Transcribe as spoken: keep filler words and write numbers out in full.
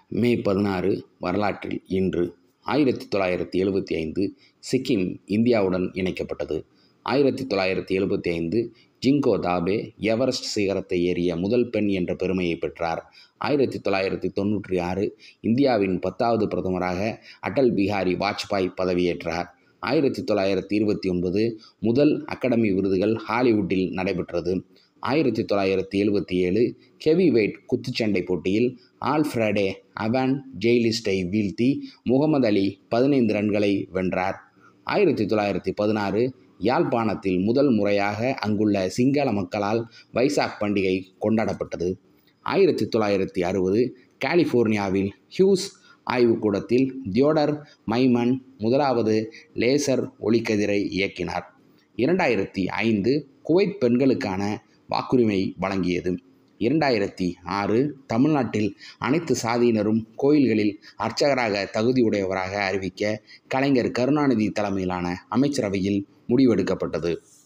மே பதினாறு வரலாற்றில் இன்று. ஆயிரத்தி தொள்ளாயிரத்தி எழுபத்தி ஐந்து சிக்கிம் இந்தியாவுடன் இணைக்கப்பட்டது. ஆயிரத்தி தொள்ளாயிரத்தி எழுபத்தி ஐந்து ஜிங்கோ தாபே எவரெஸ்ட் சிகரத்தை ஏறிய முதல் பெண் என்ற பெருமையை பெற்றார். ஆயிரத்தி தொள்ளாயிரத்தி தொண்ணூற்றி ஆறு இந்தியாவின் பத்தாவது பிரதமராக அடல் பிஹாரி வாஜ்பாய் பதவியேற்றார். ஆயிரத்தி தொள்ளாயிரத்தி இருபத்தி ஒன்பது முதல் அகாடமி விருதுகள் ஹாலிவுட்டில் நடைபெற்றது. ஆயிரத்தி தொள்ளாயிரத்தி எழுபத்தி ஏழு ஹெவி வெயிட் குத்துச்சண்டை போட்டியில் ஆல்ஃபிரடே அவான் ஜெய்லிஸ்டை வீழ்த்தி முகமது அலி பதினைந்து ரன்களை வென்றார். ஆயிரத்தி தொள்ளாயிரத்தி பதினாறு யாழ்ப்பாணத்தில் முதல் முறையாக அங்குள்ள சிங்கள மக்களால் வைசாக் பண்டிகை கொண்டாடப்பட்டது. ஆயிரத்தி தொள்ளாயிரத்தி அறுபது கலிஃபோர்னியாவில் ஹியூஸ் ஆய்வுக்கூடத்தில் தியோடர் மைமன் முதலாவது லேசர் ஒளிக்கதிரை இயக்கினார். இரண்டாயிரத்தி ஐந்து குவைத் பெண்களுக்கான வாக்குரிமை வழங்கியது. இரண்டாயிரத்தி ஆறு தமிழ்நாட்டில் அனைத்து சாதியினரும் கோயில்களில் அர்ச்சகராக தகுதியுடையவராக அறிவிக்க கலைஞர் கருணாநிதி தலைமையிலான அமைச்சரவையில் முடிவெடுக்கப்பட்டது.